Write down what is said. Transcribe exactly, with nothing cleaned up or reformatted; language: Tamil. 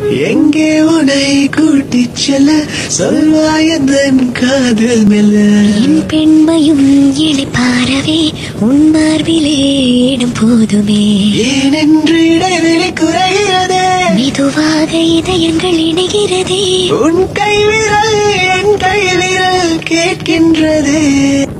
எங்கே உனை கூட்டிச் செல்ல சொல்வாயந்தன் காதல் மெல்ல. என் பெண்மையும் இழைப்பாரவே உன் மார்பிலே இடம் போதுமே. ஏனென்று இடைவெளி குறைகிறதே, மெதுவாக இதயங்கள் இணைகிறதே. உன் கை விரல் என் கை விரல் கேட்கின்றதே.